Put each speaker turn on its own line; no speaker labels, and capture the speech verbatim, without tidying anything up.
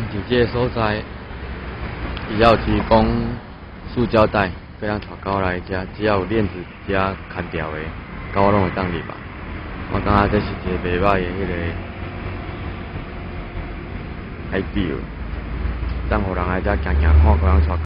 伫这个所在，伊也有提供塑胶袋，可以让带狗来遮，只要有链子遮牵吊的，狗拢会当入吧。我感觉这是一个袂歹的迄个 idea，当互人来遮行行看，可能带。